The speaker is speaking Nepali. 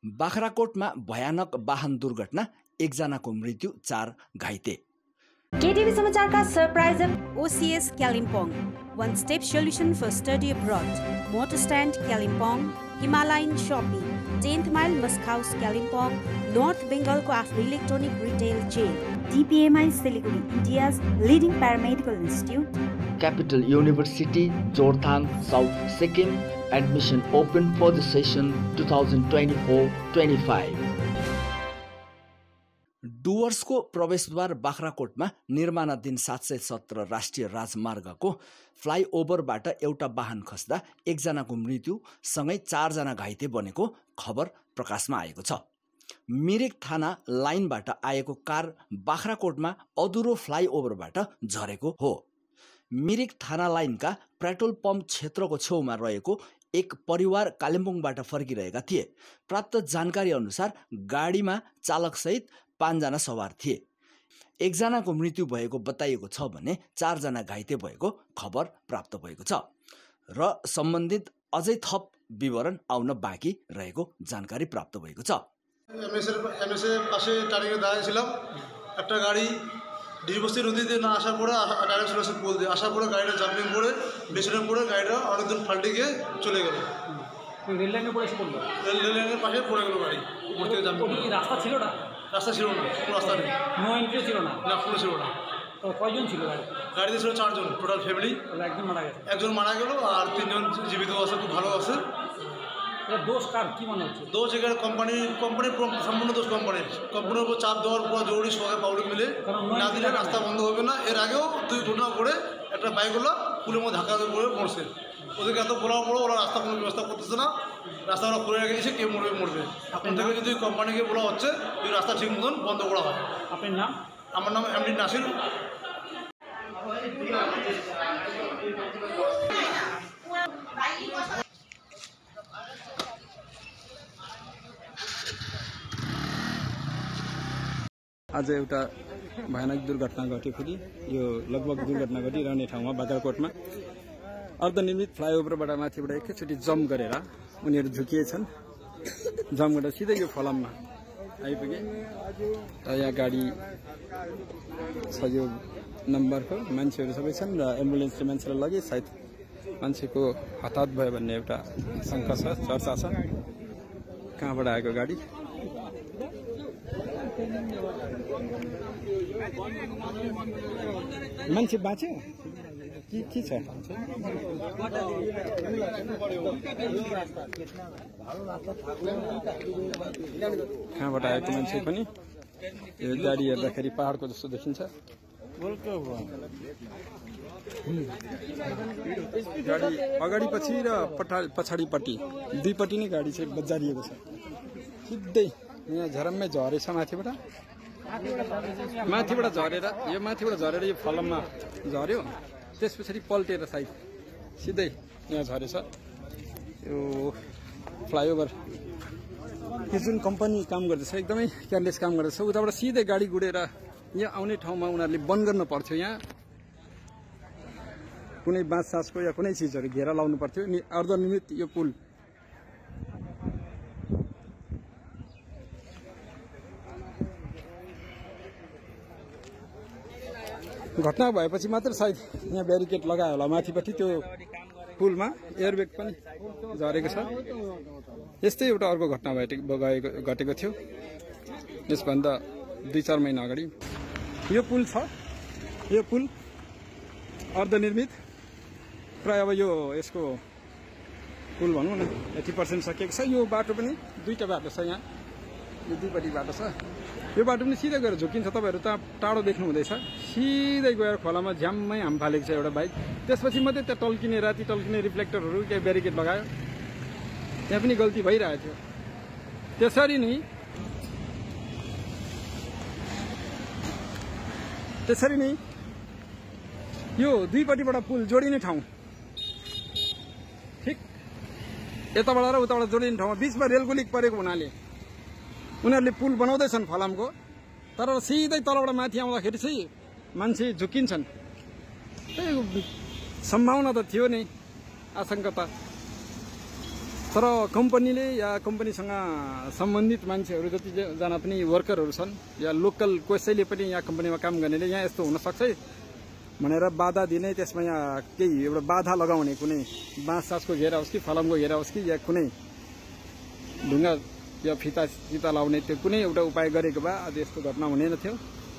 बाख्राकोटमा भयानक वाहन दुर्घटना, 1 जनाको मृत्यु, 4 घाइते। केटीभी समाचारका सरप्राइजर OCS Kalimpong, one step solution for study abroad. Motor stand Kalimpong, Himalayan Shopping, 10th mile Musk House Kalimpong, North Bengal को आफ्नो electronic retail chain, DPMI Siliguri, India's leading paramedical institute, Capital University, Jorthang, South Sikkim. Admission open for the session 2024-25. डुवर्सको प्रवेशद्वार बाख्राकोटमा निर्माणाधीन 717 राष्ट्रिय राजमार्गको फ्लाइओभरबाट एउटा वाहन खस्दा 1 जनाको मृत्यु सँगै 4 जना घाइते बनेको खबर प्रकाशमा आएको छ। मिरिक थाना लाइनबाट आएको कार बाख्राकोटमा अधुरो फ्लाइओभरबाट झरेको हो। मिरिक थाना लाइनका पेट्रोल पम्प क्षेत्रको छेउमा रहेको एक परिवार कालिम्पोङबाट फर्किरहेका थिए। प्राप्त जानकारी अनुसार गाडीमा चालकसहित 5 जना सवार थिए। 1 जनाको मृत्यु भएको बताइएको छ भने 4 जना घाइते भएको खबर प्राप्त भएको छ र सम्बन्धित अझै थप विवरण आउन बाँकी रहेको जानकारी प्राप्त भएको छ। এমএসএ পাশে টার্নিংয়ে দাঁড়িয়েছিলাম, একটা গাড়ি ডিবস্তি নদীতে না আসার পরে ডাইরেক্ট চলে আসে পোল দিয়ে, আসার পরে গাড়িটা জাম্পিং করে পেছনে পড়ে গাড়িটা অনেকদিন পাল্টে গিয়ে চলে গেল। রেল লাইনে পড়ে পড়লো, রেল লাইনের পাশে পড়ে গেল গাড়ি, উপর থেকে জাম্পিং। রাস্তা ছিল না? রাস্তা ছিল না, কোনো রাস্তা নেই, নো এন্ট্রি ছিল না, না কোনো ছিল না। তো কয়জন ছিল গাড়ি? গাড়িতে ছিল 4 জন টোটাল ফ্যামিলি। একজন মারা গেছে, একজন মারা গেল আর 3 জন জীবিত আছে, খুব ভালো আছে। দোষ কার কি মনে হচ্ছে? দোষ এখানে কোম্পানির সম্পূর্ণ দোষ কোম্পানির উপর চাপ দেওয়ার পর জরুরি সবাই পাবলিক মিলে না দিলে রাস্তা বন্ধ হবে না। এর আগেও 2 ঘটনা করে একটা বাইকওয়ালা পুলের মধ্যে ধাক্কা করে মরছে। ওদেরকে এত বলার পরও ওরা রাস্তা কোনো ব্যবস্থা করতেছে না, রাস্তা ওরা খুলে রেখে দিয়েছে, কে মরবে। আপনার থেকে যদি কোম্পানিকে বলা হচ্ছে যে রাস্তা ঠিক মতন বন্ধ করা হয়। আপনার নাম? আমার নাম এমডি নাসির। आज एउटा भयानक दुर्घटना घट्यो। फेरि यो लगभग दुर्घटना घटिरहने ठाउँमा बाग्राकोटमा अर्धनिर्मित फ्लाइओभरबाट माथिबाट एकैचोटि जम्प गरेर उनीहरू झुकिएछन्। जम्प गरेर सिधै यो फलाममा आइपुगे र यहाँ गाडी छ, यो नम्बरको मान्छेहरू सबै छन् र एम्बुलेन्सले मान्छेलाई लगे। सायद मान्छेको हताहत भयो भन्ने एउटा शङ्का छ, चर्चा छ। कहाँबाट आएको गाडी? मान्छे बाँच्यो के छ? कहाँबाट आएको मान्छे पनि? यो गाडी हेर्दाखेरि पहाडको जस्तो देखिन्छ। गाडी अगाडि पछि र पछाडिपट्टि दुईपट्टि नै गाडी चाहिँ बजारिएको छ। सिधै यहाँ झरममै झरेछ, माथिबाट झरेर यो फलममा झर्यो। त्यस पछाडि पल्टेर साइड सिधै यहाँ झरेछ। यो फ्लाइओभर यो जुन कम्पनी काम गर्दैछ एकदमै केयरलेस काम गर्दैछ। उताबाट सिधै गाडी गुडेर यहाँ आउने ठाउँमा उनीहरूले बन्द गर्नु पर्थ्यो। यहाँ कुनै बाँस सासको या कुनै चिजहरू घेरा लाउनु पर्थ्यो। अर्धनिर्मित यो पुल घटना भएपछि मात्र सायद यहाँ ब्यारिकेड लगायो होला। माथिपट्टि त्यो पुलमा एयरब्याग पनि झरेको छ। यस्तै एउटा अर्को घटना घटेको थियो यसभन्दा 2-4 महिना अगाडि। यो पुल छ, यो पुल अर्धनिर्मित प्राय अब यो यसको पुल भनौँ न 80% सकिएको छ। यो बाटो पनि 2टा बाटो छ, यहाँ यो दुईपट्टि बाटो छ। यो बाटो पनि सिधै गएर झुकिन्छ। तपाईँहरू त टाढो देख्नु हुँदैछ, सिधै गएर खोलामा झ्याम्मै हाम फालेको छ एउटा बाइक। त्यसपछि मात्रै त्यहाँ राति टल्किने रिफ्लेक्टरहरू त्यहाँ ब्यारिकेड लगायो। त्यहाँ पनि गल्ती भइरहेको थियो। त्यसरी नै यो दुईपट्टिबाट पुल जोडिने ठाउँ, ठिक यताबाट र उताबाट जोडिने ठाउँमा बिचमा रेलको लिक परेको हुनाले उनीहरूले पुल बनाउँदैछन् फलामको, तर सिधै तलबाट माथि आउँदाखेरि चाहिँ मान्छे झुकिन्छन्। सम्भावना त थियो नै, आशंका त तर कम्पनीले या कम्पनीसँग सम्बन्धित मान्छेहरू जतिजना पनि वर्करहरू छन् या लोकल कसैले पनि यहाँ कम्पनीमा काम गर्नेले यहाँ यस्तो हुनसक्छ भनेर बाधा दिने, त्यसमा यहाँ केही एउटा बाधा लगाउने कुनै बाँस सासको घेरा होस् कि फलामको घेरा होस् कि या कुनै ढुङ्गा या फिता लाउने त्यो कुनै एउटा उपाय गरेको भए आज यस्तो घटना हुने न थियो।